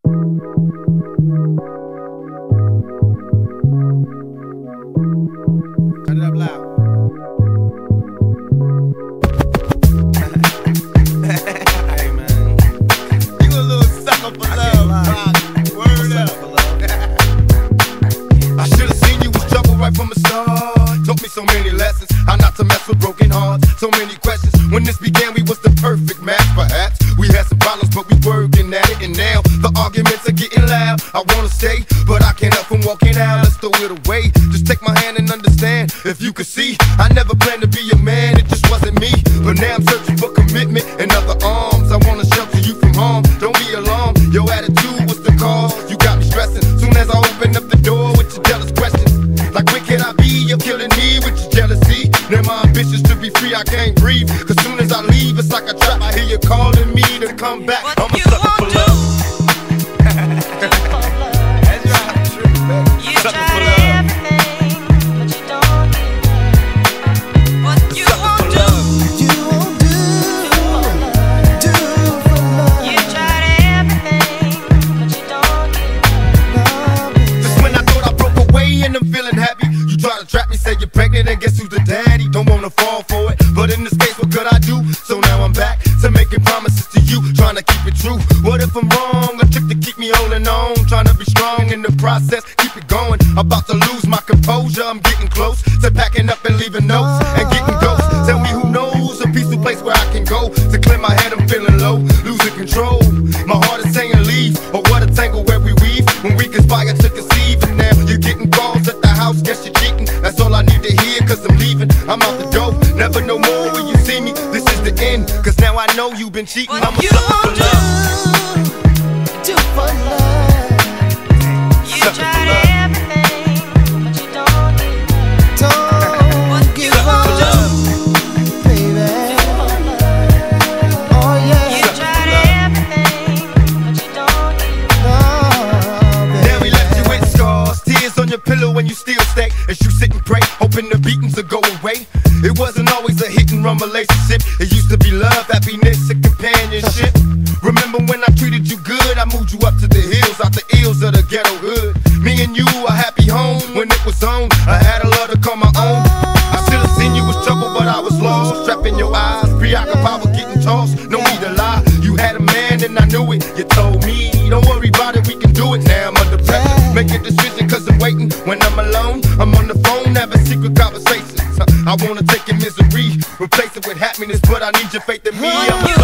Turn it up loud. Hey man, you a little sucker for love. Word up. I should've seen you was trouble right from the start. Taught me so many lessons, how not to mess with broken hearts. So many questions. When this began, we was the perfect match. Perhaps we had some problems, but we working at it. And now the arguments are getting loud. I wanna stay, but I can't help from walking out. Let's throw it away. Just take my hand and understand. If you could see, I never planned to be your man. It just wasn't me. But now I'm searching for commitment and other arms. I wanna shelter you from harm. Don't be alarmed. Your attitude was the cause. You got me stressing. Soon as I open up the door with your jealous questions, like where can I be? You're killing me with your jealousy. Now my ambitions to be free, I can't breathe. Cause soon as I leave, it's like a trap. I hear you calling me to come back. I'm a sucker for love. That's right, true, man. Sucker for love. Trap me, say you're pregnant, and guess who's the daddy? Don't wanna fall for it, but in this case, what could I do? So now I'm back to making promises to you, trying to keep it true. What if I'm wrong? A trick to keep me holding on, trying to be strong in the process, keep it going. About to lose my composure, I'm getting close to packing up and leaving notes and getting ghosts. Tell me who knows a peaceful place where I can go to clear my head. I'm feeling low, losing control. My heart is saying leave, or what a tangle where we weave when we conspire to conceive. And now you're getting calls at the house, guess you're cheating. That's all I need to hear, cause I'm leaving. I'm out the door, never no more when you see me. This is the end, cause now I know you've been cheating. I'm a sucker for love. Do for love. You tried everything, but you don't give up, baby. Oh yeah. You tried everything, but you don't give up. Now we left you with scars, tears on your pillow when you still stay. As you sit and pray, hoping the beatings will go away. It wasn't always a hit and run relationship. It used to be love, happiness, and companionship. Remember when I treated you good? I moved you up to the hills, out the ills of the ghetto hood. Me and you, a happy home when it was on. I had a love to call my own. I should've seen you was trouble, but I was lost. Trapped in your eyes, preoccupied with getting tossed. No need to lie, you had a man and I knew it. You told me, don't worry about it, we can do it. Now I'm under pressure, make a decision cause I'm waiting. When I'm alone, I'm on the phone, having secret conversations. I wanna take your misery, replace it with happiness, but I need your faith in me.